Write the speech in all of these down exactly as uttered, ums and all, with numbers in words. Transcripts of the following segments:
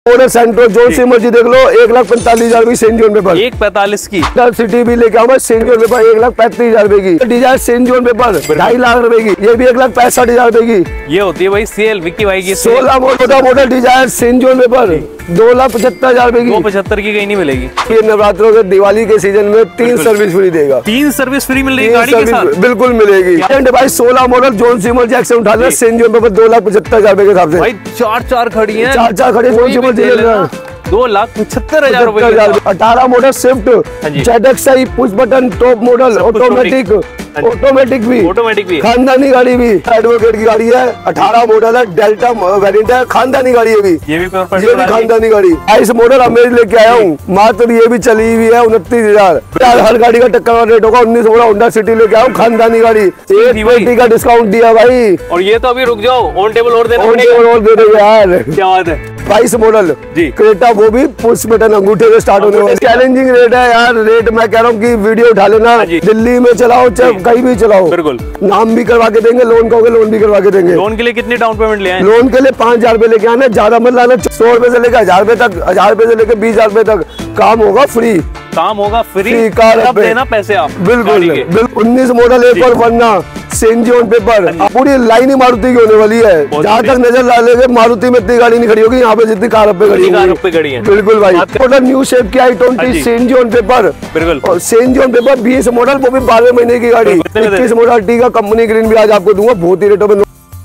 Model सेंट्रो जो सी मर्जी देख लो, एक लाख पैंतालीस हजार की सेंट जोन पेपर, एक पैंतालीस की सिटी भी लेके आऊंगा सेंट जोन पेपर एक लाख पैंतीस हजार रुपए की। डिजायर सेंट जोन पेपर ढाई लाख रुपए की, ये भी एक लाख पैंसठ हजार रुपए की। ये होती है भाई सेल विक्की भाई की। सोलह मोटा model Dzire CNG on paper दो लाख पचहत्तर हजार रुपए की। दो पचहत्तर की कहीं नहीं मिलेगी। ये नवरात्रों के दिवाली के सीजन में तीन सर्विस फ्री देगा। तीन सर्विस फ्री मिल रही है गाड़ी के साथ? बिल्कुल मिलेगी। भाई सोलह मॉडल जोन सीमर जैक्सन उठा लेना सेंट जोन पेपर दो लाख पचहत्तर हजार रुपए के हिसाब से। भाई चार चार खड़ी है, चार चार खड़ी जोन सीमर दो लाख पचहत्तर हजार रुपए। अठारह model Swift Z X I push button top model automatic, automatic भी ऑटोमेटिक भी खानदानी गाड़ी भी एडवोकेट की गाड़ी है। अठारह मॉडल है, डेल्टा वेरिएंट है, खानदानी गाड़ी है भी। ये भी ये भी खानदानी गाड़ी। बाईस मॉडल अमेज लेके आया हूँ, मात्र ये भी चली हुई है उनतीस हजार। हर गाड़ी का टक्कर का रेट होगा। उन्नीस मॉडल होंडा सिटी लेके आया हूँ, खानदानी गाड़ी, एक पेटी का डिस्काउंट दिया भाई। और ये तो अभी रुक जाओ, ऑन टेबल और देना, ऑन टेबल और दे दो यार, क्या बात है। बाईस मॉडल जी क्रेटा, वो भी पुश बटन अंगूठे से स्टार्ट होने वाला। चैलेंजिंग रेट है यार, रेट मैं कह रहा हूँ कि वीडियो उठा लेना, दिल्ली में चलाओ चाहे कहीं भी चलाओ, बिल्कुल नाम भी करवा के देंगे, लोन कहोगे लोन भी करवा के देंगे। लोन के लिए कितनी डाउन पेमेंट ले आए? लोन के लिए पाँच हजार रुपए लेके आना, ज्यादा मत लाना। सौ रुपए से लेकर हजार रुपए तक, हजार रुपए से लेकर बीस हजार रुपए तक काम होगा फ्री। काम होगा फ्री, कार देना पैसे आप। बिल्कुल बिल्कुल। उन्नीस मॉडल एक और वरना सेंट जोन पेपर, पूरी लाइन ही मारुति की होने वाली है। जहाँ तक नजर डालेंगे मारुति में इतनी गाड़ी नहीं खड़ी होगी, यहाँ पे जितनी कार पे खड़ी है। बिल्कुल भाई। मॉडल न्यू शेप की i twenty CNG on paper, बिल्कुल। और सेंट जोन पेपर बीस मॉडल, वो भी बारह महीने की गाड़ी। इक्कीस मॉडल टी का कंपनी ग्रीन भी आज आपको दूंगा बहुत ही रेटों में।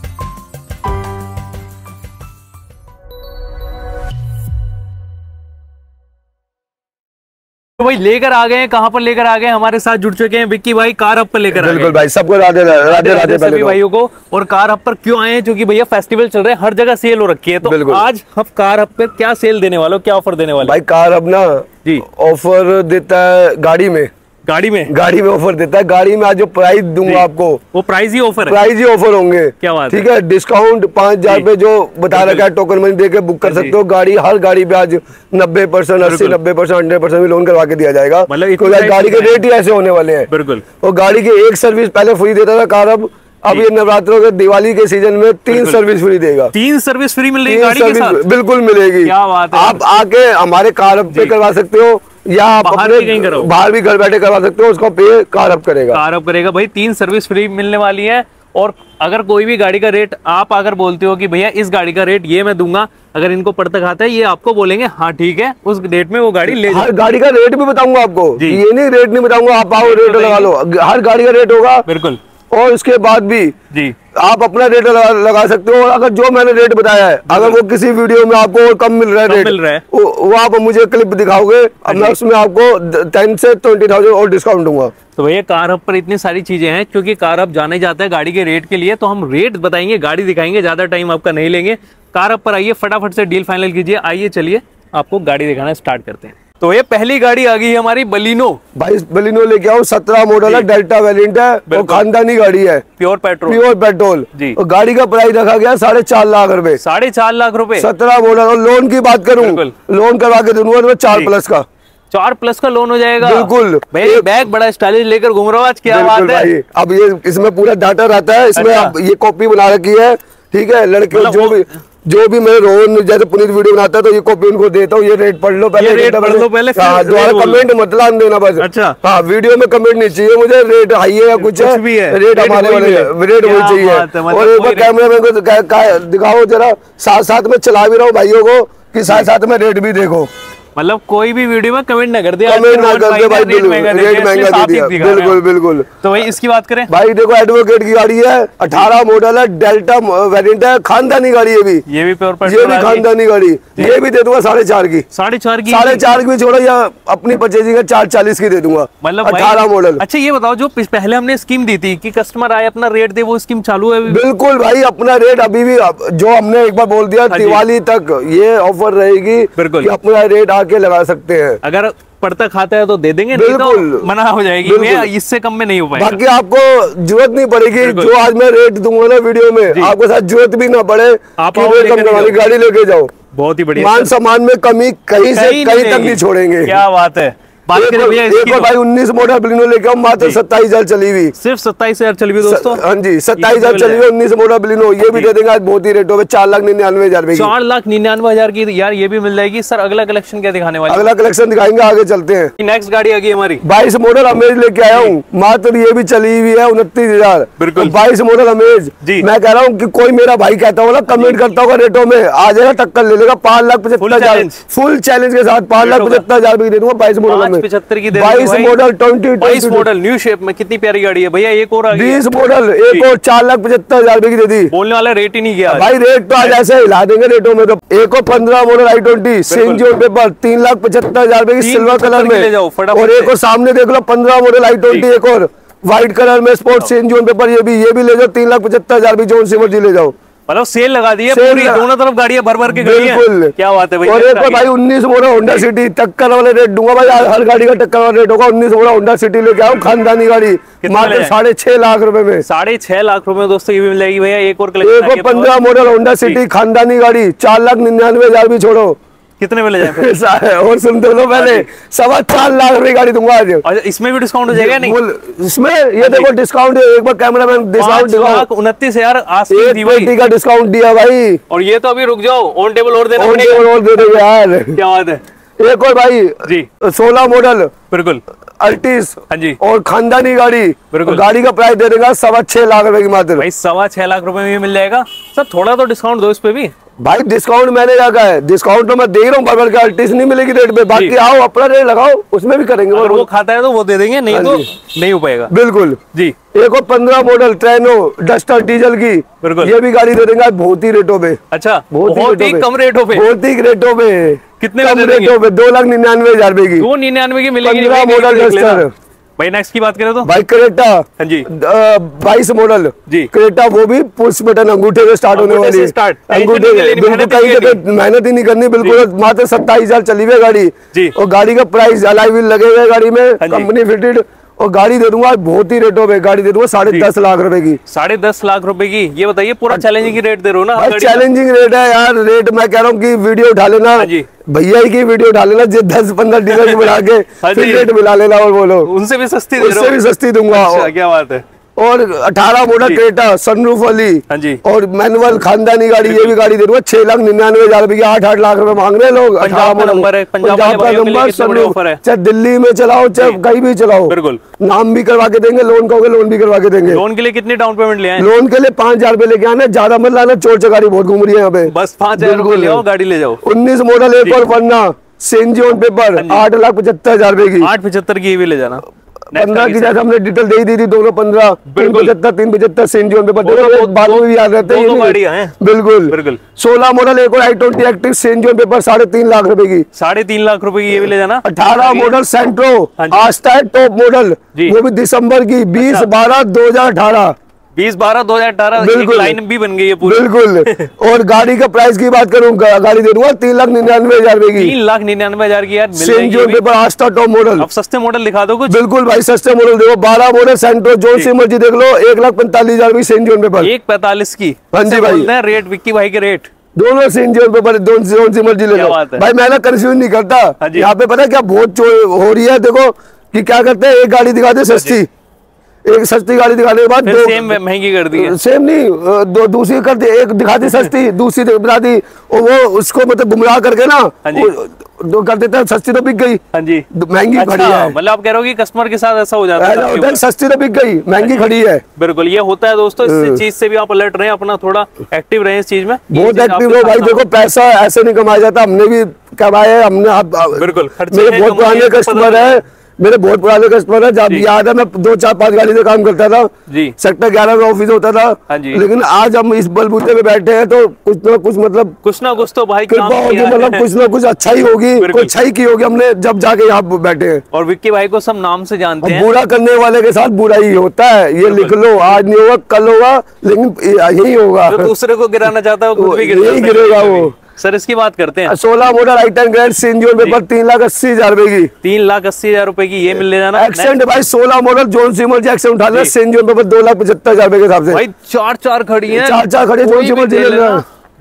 तो भाई लेकर आ गए हैं, कहाँ पर लेकर आ गए? हमारे साथ जुड़ चुके हैं विक्की भाई, कार हब पर लेकर आ गए। बिल्कुल भाई, सबको राधे राधे राधे सभी भाइयों को। और कार हब पर क्यों आए हैं? क्योंकि भैया फेस्टिवल चल रहे हैं, हर जगह सेल हो रखी है। तो आज हम कार हब पर क्या सेल देने वाले हो, क्या ऑफर देने वाले? भाई कार हब ना जी ऑफर देता है गाड़ी में, गाड़ी में गाड़ी में ऑफर देता है। गाड़ी में आज जो प्राइस दूंगा आपको, वो प्राइस ही ऑफर है, प्राइस ही ऑफर होंगे। क्या बात है, ठीक है। डिस्काउंट पाँच हजार पे जो बता रखा है, टोकन मनी देके बुक कर सकते हो गाड़ी। हर गाड़ी पे आज नब्बे परसेंट अस्सी नब्बे परसेंट हंड्रेड परसेंट भी लोन करवा के दिया जाएगा। मतलब गाड़ी के रेट ही ऐसे होने वाले हैं। बिल्कुल। और गाड़ी की एक सर्विस पहले फ्री देता था कार हब, अब ये नवरात्रों के दिवाली के सीजन में तीन सर्विस फ्री देगा। तीन सर्विस फ्री मिल रही है गाड़ी के साथ? बिल्कुल मिलेगी। क्या बात है। आप आके हमारे कार हब पे करवा सकते हो, या आप बाहर भी कहीं करो, बाहर भी घर बैठे करवा सकते हो, उसको पे कार हब करेगा। कार हब करेगा भाई, तीन सर्विस फ्री मिलने वाली है। और अगर कोई भी गाड़ी का रेट आप अगर बोलते हो कि भैया इस गाड़ी का रेट ये मैं दूंगा, अगर इनको पढ़ता खाता है, ये आपको बोलेंगे हाँ ठीक है, उस रेट में वो गाड़ी ले जाओ। हर गाड़ी का रेट भी बताऊंगा आपको, ये नहीं रेट नहीं बताऊंगा, आप आओ रेट लगा लो। हर गाड़ी का रेट होगा। बिल्कुल। और उसके बाद भी जी आप अपना रेट लगा, लगा सकते हो। और अगर जो मैंने रेट बताया है, अगर वो किसी वीडियो में आपको और कम मिल रहा है, रेट मिल रहा है, वो, वो आप मुझे क्लिप दिखाओगे, अब मैं उसमें आपको टेन से ट्वेंटी थाउजेंड और डिस्काउंट दूंगा। तो भैया कार हब पर इतनी सारी चीजें हैं, क्योंकि कार हब जाने जाता है गाड़ी के रेट के लिए, तो हम रेट बताएंगे, गाड़ी दिखाएंगे, ज्यादा टाइम आपका नहीं लेंगे। कार हब पर आइए, फटाफट से डील फाइनल कीजिए। आइए चलिए आपको गाड़ी दिखाना स्टार्ट करते हैं। तो ये पहली गाड़ी आ गई है हमारी बलिनो। भाई बलिनो लेके आओ, सत्रह मॉडल है, डेल्टा वेरिएंट है, और खानदानी गाड़ी है, प्योर पेट्रोल, प्योर पेट्रोल जी। और गाड़ी का प्राइस रखा गया साढ़े चार लाख रुपए। साढ़े चार लाख रुपए, सत्रह मॉडल। और लोन की बात करूं, लोन करवा के दूंगा तो चार प्लस का, चार प्लस का लोन हो जाएगा। बिल्कुल। भाई बैग बड़ा स्टाइलिश लेकर घूम रहा हूँ आज, क्या बात है। अब ये इसमें पूरा डाटा रहता है, इसमें अब ये कॉपी बना रखी है, ठीक है। लड़के जो भी जो भी मेरे रोहन जैसे पुनीत वीडियो बनाता है, तो ये कॉपी उनको देता हूँ, ये रेट पढ़ लो पहले, रेट पढ़ लो पहले, दोबारा कमेंट मत लान देना बस। अच्छा हाँ, वीडियो में कमेंट नहीं चाहिए मुझे, रेट हाई है या कुछ है, रेट हमारे वाले रेट वही चाहिए। और एक बार कैमरा मैन को दिखाओ जरा, साथ साथ में चला भी रहा हूँ भाइयों को, कि साथ साथ में रेट भी देखो। मतलब कोई भी वीडियो में कमेंट ना कर दे, कमेंट ना कर दे भाई, रेट महंगा दे दिया। बिल्कुल बिल्कुल। तो भाई इसकी बात करें, भाई देखो एडवोकेट की गाड़ी है, अठारह मॉडल है, डेल्टा वेरिएंट है, खानदानी गाड़ी है भी, ये भी प्योर पेट्रोल, ये भी खानदानी गाड़ी, ये भी दे दूंगा साढ़े चार की। साढ़े चार की, साढ़े चार की छोड़ो, या अपनी परचेजिंग है चार चालीस की दे दूंगा। मतलब अठारह मॉडल। अच्छा ये बताओ, जो पहले हमने स्कीम दी थी कि कस्टमर आए अपना रेट दे, वो स्कीम चालू है? बिल्कुल भाई, अपना रेट अभी भी, जो हमने एक बार बोल दिया, दिवाली तक ये ऑफर रहेगी, बिल्कुल अपना रेट आके लगा सकते हैं। अगर पड़ता खाता है तो दे देंगे, नहीं तो मना हो जाएगी, मैं इससे कम में नहीं हो पाएगा। बाकी आपको जरूरत नहीं पड़ेगी, जो आज मैं रेट दूंगा ना वीडियो में, आपको साथ जरूरत भी ना पड़े, आप रेट कम करवानी, गाड़ी लेके जाओ। बहुत ही बढ़िया। मान सम्मान में कमी कहीं से कहीं तक नहीं छोड़ेंगे। क्या बात है। बात करें भैया इसकी तो भाई उन्नीस मॉडल बलिनो लेके आओ, मात्र सत्ताईस हजार चली हुई, सिर्फ सत्ताईस हजार चली हुई दोस्तों। हाँ जी, सत्ताईस हजार चली हुई, उन्नीस मॉडल बलिनो, ये भी दे देंगे आज बहुत ही रेटों में, चार लाख निन्यानवे हजार में, चार लाख निन्यानवे हजार की यार ये भी मिल जाएगी। सर अगला कलेक्शन क्या दिखाने वाले? अगला कलेक्शन दिखाएंगे, आगे चलते हैं। नेक्स्ट गाड़ी आ गई हमारी बाईस मॉडल अमेज लेके आया हूँ, मात्र ये भी चली हुई है उनतीस हजार, बिल्कुल बाईस मॉडल अमेज। मैं कह रहा हूँ कि कोई मेरा भाई कहता होगा कमेंट करता होगा रेटों में, आ जाएगा टक्कर ले लेगा, पांच लाख पचहत्तर हजार फुल चैलेंज के साथ, पांच लाख पचहत्तर हजार भी दे दूंगा बाईस मॉडल में, पचहत्तर की बाईस मॉडल ट्वेंटी बाईस मॉडल न्यू शेप में, कितनी प्यारी गाड़ी है भैया। एक और बीस मॉडल, एक और चार लाख पचहत्तर हजार की दे दी। बोलने वाला रेट ही नहीं किया भाई, रेट तो आज ऐसे हिला देंगे रेटों में। तो एक और पंद्रह model i twenty CNG on paper, तीन लाख पचहत्तर हजार की सिल्वर कलर में, और एक और सामने देख लो पंद्रह मॉडल आई ट्वेंटी, एक और व्हाइट कलर में स्पोर्ट सेंट जॉन पेपर, ये भी ये भी ले जाओ, तीन लाख पचहत्तर हजार भी जोन से मर्जी ले जाओ। मतलब सेल लगा दी है पूरी, दोनों तरफ गाड़ियां भर भर के गई हैं। बिल्कुल, क्या बात है भाई। और एक भाई उन्नीस मॉडल होंडा सिटी, टक्कर वाले रेट दूंगा भाई, हर गाड़ी का टक्कर वाला रेट होगा। उन्नीस मॉडल होंडा सिटी लेके आओ, खानदानी गाड़ी, मात्र साढ़े छह लाख रुपए में, साढ़े छह लाख रुपए में दोस्तों ये भी मिल जाएगी भैया। एक और एक और पंद्रह मॉडल होंडा सिटी खानदानी गाड़ी, चार लाख निन्यानवे हजार भी छोड़ो, कितने में ले जाए? और सुन तो लो पहले, सवा चार लाख रुपए गाड़ी दूंगा आज। और इसमें भी डिस्काउंट हो जाएगा? नहीं, इसमें ये देखो डिस्काउंट, एक बार कैमरा मैन डिस्काउंट दिखाओ, उनतीस हजार का डिस्काउंट दिया भाई। और ये तो अभी रुक जाओ, ऑन टेबल और देना ऑन टेबल और दे देंगे यार। क्या बात है। एक और भाई जी सोलह मॉडल, बिल्कुल अल्टिस, हाँ जी, और खानदानी गाड़ी, बिल्कुल। गाड़ी का प्राइस दे देगा सवा छह लाख रुपए की मात्र। भाई सवा छह लाख रुपए में मिल जाएगा सर, थोड़ा तो डिस्काउंट दो इस पे भी। भाई डिस्काउंट मैंने क्या कहा है, डिस्काउंट तो मैं दे रहा हूँ, बगल का अल्टिस नहीं मिलेगी रेट पे, बाकी आओ अपना रेट लगाओ, उसमें भी करेंगे। अगर वो खाता है तो वो दे देंगे, नहीं तो नहीं हो पाएगा। बिल्कुल जी। एक और पंद्रह मॉडल ट्रेनो डस्टर डीजल की, बिल्कुल, ये भी गाड़ी दे देंगे बहुत ही रेटों में। अच्छा, बहुत ही कम रेटों पे, बहुत ही रेटों में, कितने रेटों पे, दो लाख निन्यानवे हजार रुपए की, दो निन्यानवे की मिलेगी। पंद्रह मॉडल डस्टर। भाई नेक्स्ट की बात करें तो भाई क्रेटा, हाँ जी, बाईस मॉडल जी, क्रेटा, वो भी पुश बटन अंगूठे से स्टार्ट होने वाली है, अंगूठे बिल्कुल कहीं जगह मेहनत ही नहीं करनी, बिल्कुल मात्र सत्ताईस हजार चली हुई गाड़ी जी। और गाड़ी का प्राइस अलाई व्हील लगे हुए गाड़ी में, कंपनी फिटेड, और गाड़ी दे दूंगा बहुत ही रेटों पे, गाड़ी दे दूंगा साढ़े दस लाख रुपए की, साढ़े दस लाख रुपए की। ये बताइए पूरा चैलेंजिंग रेट दे रहे हो ना? चैलेंजिंग रेट है यार, रेट मैं कह रहा हूँ कि वीडियो उठा लेना भैया की, वीडियो उठा लेना, दस पंद्रह डीलर की बढ़ा के फिर रेट मिला लेना, और बोलो उनसे भी सस्ती, उससे भी सस्ती दूंगा। क्या बात है। और अठारह मॉडल क्रेटा सनरूफ वाली, हाँ जी, और मैनुअल खानदानी गाड़ी, ये भी गाड़ी दे दूंगा छह लाख निन्यानवे हजार रुपए की, आठ आठ लाख रुपए मांग रहे हैं लोग। अठारह नंबर है, पंजाब का नंबर, सनरूफ, चाहे दिल्ली में चलाओ चाहे कहीं भी चलाओ, बिल्कुल नाम भी करवा के देंगे, लोन कहोगे लोन भी करवा के देंगे। लोन के लिए कितनी डाउन पेमेंट ले आए? लोन के लिए पांच हजार रुपए लेके आना, ज्यादा मत लाना, चोर चकारी बहुत घूम रही है यहाँ पे, बस पांच हजार रुपए ले आओ, गाड़ी ले जाओ। उन्नीस मॉडल एक और पन्ना सेंजी ऑन पेपर, आठ लाख पचहत्तर हजार रुपए की, आठ पचहत्तर की भी ले जाना। पंद्रह की जैसे हमने डिटेल दे दी थी, दोनों पंद्रह, तीन पचहत्तर तीन पचहत्तर सेंजी ऑन पेपर, बाद में भी याद रहते हैं। बिल्कुल बिल्कुल। सोलह मॉडल एक और i twenty active CNG on paper, साढ़े तीन लाख रुपए की, साढ़े तीन लाख रुपए की, ये भी ले जाना। अठारह मॉडल सेंट्रो आस्था है टॉप मॉडल, वो भी दिसंबर की, बीस बारह दो हजार अठारह, बीस बारह दो हजार अठारह, बिल्कुल लाइन भी बन गई है पूरी, बिल्कुल। और गाड़ी का प्राइस की बात करूँ, गाड़ी दे दूंगा तीन लाख निन्यानवे हजार रुपए की, तीन लाख निन्यानवे हजार की यार पेपर आस्था टॉप मॉडल। अब सस्ते मॉडल दिखा दो कुछ। बिल्कुल भाई सस्ते मॉडल देखो, बारह मॉडल सेंट्रो जो सी मर्जी देख लो, एक लाख पैंतालीस हजार की सेंजी पेपर, एक पैंतालीस की। हाँ जी भाई, रेट विक्की भाई के रेट दोनों सेंजी पेपर, दोनों सी मर्जी ले लो भाई, मैं ना कंफ्यूज नहीं करता। यहाँ पे पता क्या बहुत हो रही है, देखो कि क्या करते हैं, एक गाड़ी दिखाते सस्ती, एक सस्ती गाड़ी दिखाने के बाद दो सेम महंगी कर दी है। सेम नहीं, दो दूसरी कर दी, एक दिखाती सस्ती, दूसरी बता दी, और वो उसको मतलब गुमराह करके ना दो कर देते हैं, सस्ती तो बिक गई, हाँ जी महंगी खड़ी है। मतलब आप कह रहे हो कि कस्टमर के साथ ऐसा हो जाता है, सस्ती तो बिक गई महंगी खड़ी है। बिल्कुल ये होता है दोस्तों, इस चीज से भी आप अलर्ट रहे, अपना थोड़ा एक्टिव रहे इस चीज में। बहुत एक्टिव हो भाई, देखो पैसा ऐसे नहीं कमाया जाता, हमने भी कमाया है, हमने बिल्कुल, मेरे बहुत पुराने कस्टमर है, मेरे बहुत पुराने कस्टमर है, जब याद है मैं दो चार पांच गाड़ी से काम करता था जी, सेक्टर ग्यारह में ऑफिस होता था, हाँ जी। लेकिन आज हम इस बलबूते पे बैठे हैं तो कुछ ना कुछ मतलब कुछ ना कुछ तो भाई काम किया है, मतलब कुछ ना कुछ अच्छा ही होगी, कुछ अच्छा ही की होगी हमने जब जाके यहाँ बैठे हैं। और विक्की भाई को सब नाम से जानते हैं, बुरा करने वाले के साथ बुरा ही होता है, ये लिख लो, आज नहीं होगा कल होगा, लेकिन यही होगा। दूसरे को गिराना चाहता है यही गिरेगा वो। सर इसकी बात करते हैं, सोलह model i ten grand CNG on paper, तीन लाख अस्सी हजार रुपए की, तीन लाख अस्सी हजार रुपए की, ये मिल ले जाना। एक्सेंट भाई सोलह मॉडल जोन सिमर जी एक्सेंट उठा लेना, सेंजी ऑन पेपर दो लाख पचहत्तर हजार रुपए के हिसाब से। भाई चार चार खड़ी है, चार चार खड़ी जोन सिमर जी लेना,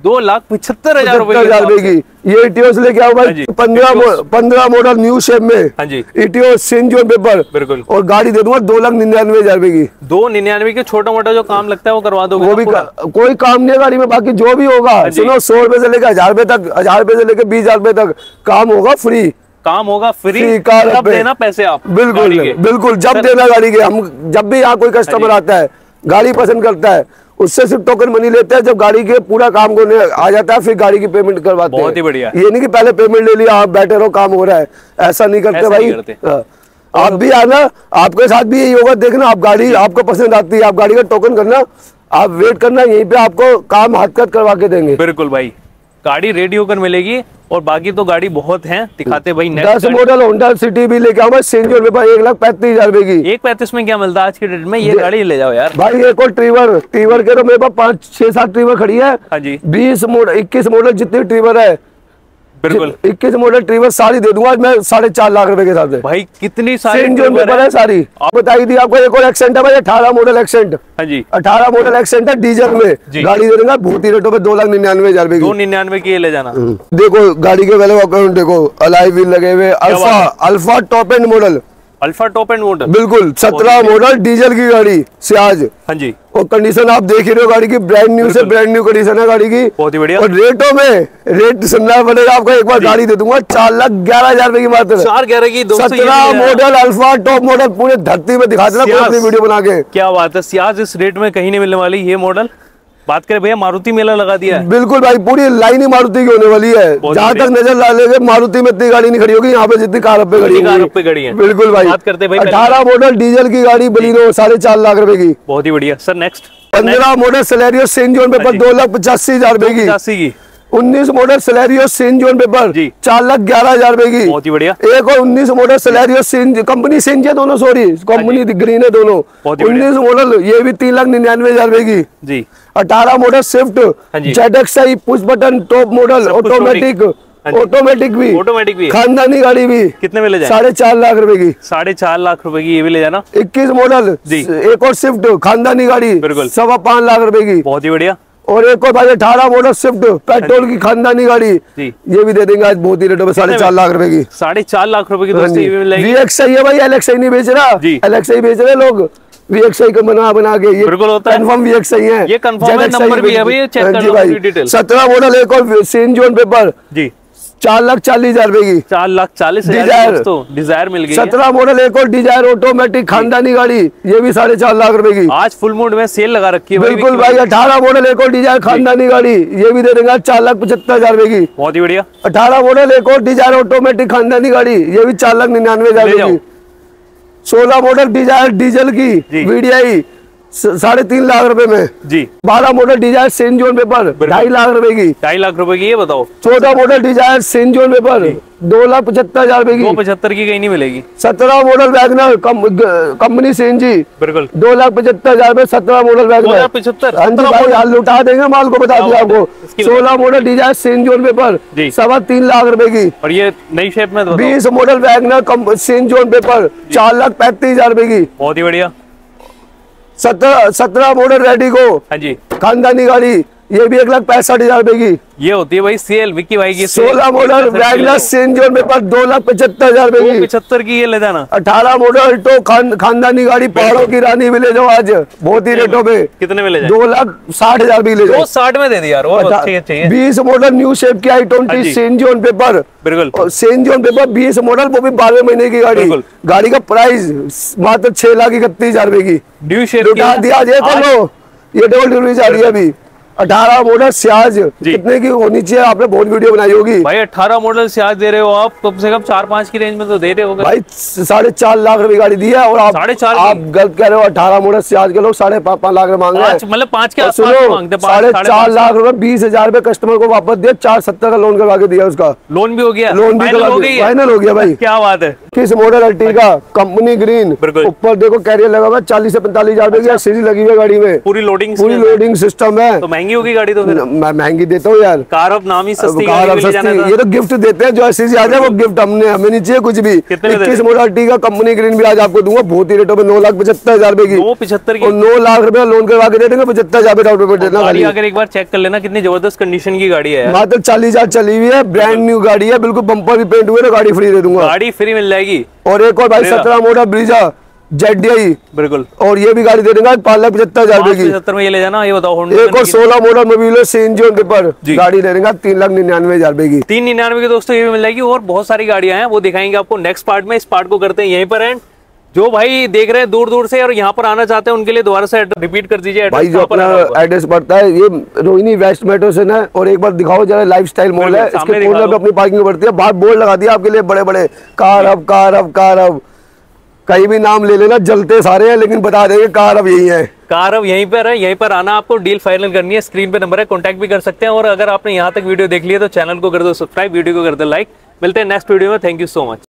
दो लाख पचहत्तर हजार हजार रुपए की ये इटियोस लेके आओ भाई, पंद्रह पंद्रह मॉडल न्यू शेप में। हाँ जी, इटियोस सिंजोन पेपर बिल्कुल, और गाड़ी दे दूंगा दो लाख निन्यानवे हजार रुपए की। दो निन्यानवे की छोटा मोटा जो काम लगता है वो करवा दोगे? वो भी का, कोई काम नहीं है गाड़ी में, बाकी जो भी होगा सुनो सौ रुपए से लेकर हजार रुपए तक, हजार रुपए से लेकर बीस हजार रुपए तक काम होगा फ्री। काम होगा फ्री, फ्री कार जब देना पैसे आप, बिल्कुल बिल्कुल जब देना गाड़ी के। हम जब भी यहाँ कोई कस्टमर आता है गाड़ी पसंद करता है उससे सिर्फ टोकन मनी लेते हैं, जब गाड़ी के पूरा काम करने आ जाता है फिर गाड़ी की पेमेंट करवाते हैं। बहुत ही बढ़िया। ये नहीं कि पहले पेमेंट ले लिया आप बैठे रहो काम हो रहा है, ऐसा नहीं करते भाई। करते। आप भी आना, आपके साथ भी यही होगा, देखना आप गाड़ी आपको पसंद आती है, आप गाड़ी का टोकन करना, आप वेट करना, यहीं पे आपको काम हाथ कट करवा के देंगे। बिल्कुल भाई, गाड़ी रेडी होकर मिलेगी और बाकी तो गाड़ी बहुत हैं, दिखाते भाई। दस मॉडल होंडा सिटी भी लेके आओ सेंजोन में भाई, एक लाख पैंतीस हजार रुपए की। एक पैंतीस में क्या मिलता है आज की डेट में? ये गाड़ी ले जाओ यार भाई। एक और ट्रीवर, ट्रीवर के तो मेरे पास पाँच छह सात ट्रीवर खड़ी है। हाँ जी, बीस मॉडल इक्कीस मॉडल जितनी ट्रीवर है, बिल्कुल इक्कीस मॉडल ट्रीवर सारी दे दूंगा मैं साढ़े चार लाख रुपए के साथ। भाई कितनी सारी ट्रीवर है सारी, आप बताई थी आपको। एक और एक्सेंट है भाई, अठारह मॉडल एक्सेंट। हाँ जी, अठारह मॉडल एक्सेंट है डीजल में, गाड़ी दे देंगे बहुत ही रेटों पे, दो लाख निन्यानवे हजार रुपए की। दो निन्यानवे की ले जाना। देखो गाड़ी के पहले अकाउंट देखो, अलाई व्हील लगे हुए, alpha alpha top end model, alpha top end model बिल्कुल सत्रह मॉडल डीजल की गाड़ी सियाज। हाँ जी, और कंडीशन आप देख ही रहे हो गाड़ी की, ब्रांड न्यू से ब्रांड न्यू कंडीशन है गाड़ी की, बहुत ही बढ़िया। और रेटों में रेट सुनना पड़ेगा आपको, एक बार गाड़ी दे दूंगा चार लाख ग्यारह हजार रुपए की मात्र। चार ग्यारह की सत्रह मॉडल अल्फा टॉप मॉडल, पूरे धरती में दिखा देना अपनी वीडियो बना के। क्या बात है, सियाज इस रेट में कहीं नहीं मिलने वाली ये मॉडल। बात करें भैया, मारुति मेला लगा दिया है। बिल्कुल भाई, पूरी लाइन ही मारुति की होने वाली है। जहाँ तक नजर डालेंगे मारुति में इतनी गाड़ी नहीं खड़ी होगी, यहाँ पे जितनी कार पे खड़ी है। बिल्कुल भाई, बात करते भाई अठारह मॉडल डीजल की गाड़ी बलीनो साढ़े चार लाख रुपए की। बहुत ही बढ़िया सर। नेक्स्ट पंद्रह मॉडल सेलेरियो सेंजोन पेपर दो लाख पचासी हजार रुपए की। उन्नीस मॉडल सेलेरियो सेंजोन पेपर चार लाख ग्यारह हजार रुपए की। बहुत ही बढ़िया। एक और उन्नीस model Celerio CNG, company CNG है दोनों, सॉरी कंपनी ग्रीन है दोनों। उन्नीस मॉडल ये भी तीन लाख निन्यानवे हजार रुपए की जी। अठारह model Swift Z X I push button top model automatic, automatic भी ऑटोमेटिक भी खानदानी गाड़ी भी। कितने में ले जाए? साढ़े चार लाख रुपए की। साढ़े चार लाख रुपए की ये भी ले जाना। इक्कीस मॉडल एक और स्विफ्ट खानदानी गाड़ी बिल्कुल सवा पाँच लाख रुपए की। बहुत ही बढ़िया। और एक और भाई अठारह मॉडल स्विफ्ट पेट्रोल की खानदानी गाड़ी ये भी दे देंगे आज बहुत ही रेटों में, साढ़े चार लाख रुपए की। साढ़े चार लाख रुपए की वी एक्स आई है भाई, एल एक्स आई नहीं बेच रहा, एल एक्स आई बेच रहे लोग। वी एक्स आई को बना बना के ये बिल्कुल होता है, कंफर्म वी एक्स आई है, ये कंफर्म नंबर भी है भाई, चेक कर लो डिटेल। सत्रह मॉडल एक और सेंजोन पेपर जी चार लाख चालीस हजार रुपए की। चार लाख चालीस हजार डिजायर मिल गई। सत्रह मॉडल एक और डिजायर ऑटोमेटिक खानदानी गाड़ी ये भी साढ़े चार लाख रुपए की। आज फुल मूड में सेल लगा रखी है बिल्कुल भाई। अठारह मॉडल एक और डिजायर खानदानी गाड़ी ये भी दे देंगे चार लाख पचहत्तर हजार रुपए की। बहुत ही बढ़िया। अठारह मॉडल एक और डिजायर ऑटोमेटिक खानदानी गाड़ी ये भी चार लाख निन्यानवे हजार रुपए की। सोलह मॉडल डिजायर डीजल की वीडीआई साढ़े तीन लाख रुपए में जी। बारह मॉडल डिजायर सेंजोन पेपर ढाई लाख रुपए की। ढाई लाख रुपए की ये बताओ। चौदह मॉडल डिजायर सेंजोन पेपर दो लाख पचहत्तर हजार रुपए की। दो पचहत्तर की कहीं नहीं मिलेगी। सत्रह मॉडल वैगनर कंपनी सीएनजी बिल्कुल दो लाख पचहत्तर हजार रुपए। सत्रह मॉडल वैगनर पचहत्तर। हाँ जी भाई, हाल लुटा देंगे माल को, बता दिया आपको। सोलह मॉडल डिजायर सेंजोन पेपर सवा तीन लाख रुपए की। और ये नई शेप में बीस मॉडल वैगनर सेंजोन पेपर चार लाख पैंतीस हजार रुपए की। बहुत ही बढ़िया। सत्रह सत्रह मॉडल रेडिगो हाँ जी खानदानी गाड़ी ये भी एक लाख पैंसठ हजार रुपए की। ये होती है भाई सेल विक्की भाई की। सोलह मॉडल वैगनर सेंजोन में पर दो लाख पचहत्तर हजार रुपए की। पचहत्तर की ये ले जाना। अठारह मॉडल तो खान, खानदानी गाड़ी पहाड़ों की रानी भी ले जाओ आज बहुत ही रेटों पे। कितने में ले जाओ? दो लाख साठ हजार भी ले जाओ। साठ में दे दिया यार। बीस मॉडल न्यू शेप की आई ट्वेंटी सेंजोन पेपर बिल्कुल सेंजोन पेपर बीस मॉडल वो भी बारह महीने की गाड़ी। गाड़ी का प्राइस मात्र छह लाख इकतीस हजार रुपए की। न्यू शेप दिया लो, ये डबल डिलीवरी जा रही है अभी। अठारह मॉडल सियाज कितने की होनी चाहिए? आपने बहुत वीडियो बनाई होगी भाई। अठारह मॉडल सियाज दे रहे हो आप, कम से कम चार पाँच की रेंज में तो दे रहे हो भाई। साढ़े चार लाख रुपए गाड़ी दी है और आप साढ़े चार आप गलत कह रहे हो। अठारह मॉडल सियाज के लोग साढ़े पाँच पाँच लाख मांग रहे हैं, मतलब पाँच के सुनो साढ़े चार लाख रुपए बीस हजार रुपए कस्टमर को वापस दिया, चार सत्तर का लोन करवा के दिया, उसका लोन भी हो गया, लोन भी फाइनल हो गया भाई। क्या बात है। इक्कीस मॉडल अर्टिगा कंपनी ग्रीन, ऊपर देखो कैरियर लगा हुआ, चालीस से पैंतालीस हजार रुपए की सीरीज लगी हुई है गाड़ी में, पूरी लोडिंग पूरी लोडिंग सिस्टम है। तो महंगी होगी गाड़ी तो फिर? मैं महंगी देता हूँ यार, कार अब नाम ही सस्ती, कार अब सस्ती, ये तो गिफ्ट देते हैं, जो सीरीज आ जाए वो गिफ्ट, हमने हमें नहीं चाहिए कुछ भी। इक्कीस मॉडल अर्टिगा कंपनी ग्रीन भी आज आपको दूंगा बहुत ही रेटों में, नौ लाख पचहत्तर हजार रुपए की, नौ पचहत्तर की, और नौ लाख रुपए लोन करवा के दे देंगे, पचहत्तर हजार रुपए डाउन पेमेंट देना। अगर एक बार चेक कर लेना कितनी जबरदस्त कंडीशन की गाड़ी है, मात्र चालीस हजार चली हुई है, ब्रांड न्यू गाड़ी है, बिल्कुल बम्पर भी पेंट हुए तो गाड़ी फ्री दे दूंगा, गाड़ी फ्री मिल जाएगी। और एक और भाई सत्रह model Brezza Z D I, बिल्कुल, और ये भी गाड़ी दे देंगे पाँच लाख पचहत्तर हजार रुपए की, पचहत्तर में ये ले जाना। ये बताओ एक और सोलह मॉडल मोबिलो सीएनजी पर गाड़ी दे देंगे तीन लाख निन्यानवे हजार रुपए की, तीन निन्यानवे की दोस्तों ये भी मिल जाएगी। और बहुत सारी गाड़ियां हैं वो दिखाएंगे आपको नेक्स्ट पार्ट में। इस पार्ट को करते हैं यहीं पर एंड। जो भाई देख रहे हैं दूर दूर से और यहाँ पर आना चाहते हैं उनके लिए दोबारा से रिपीट कर दीजिए भाई। जो अपना एड्रेस पड़ता है ये रोहिणी वेस्ट मेट्रो से ना, और एक बार दिखाओ जरा, लाइफस्टाइल मॉल है, इसके कॉर्नर पे अपनी पार्किंग पड़ती है, बाहर बोर्ड लगा दिया आपके लिए बड़े बड़े, कार अब कार अब कार अब, कहीं भी नाम ले लेना, जलते सारे हैं लेकिन बता देंगे कार अब यही है, कार अब यहीं पर है। यहीं पर आना, आपको डील फाइनल करनी है, स्क्रीन पे नंबर है, कांटेक्ट भी कर सकते हैं। और अगर आपने यहाँ तक वीडियो देख लिया तो चैनल को कर दो सब्सक्राइब, वीडियो को कर दो लाइक। मिलते हैं नेक्स्ट वीडियो में, थैंक यू सो मच।